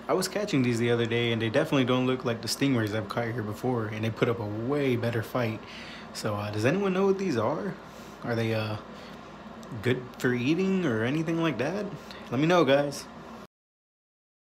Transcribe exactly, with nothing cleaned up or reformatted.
I was catching these the other day, and they definitely don't look like the stingrays I've caught here before, and they put up a way better fight. So uh, does anyone know what these are? Are they uh, good for eating or anything like that? Let me know, guys.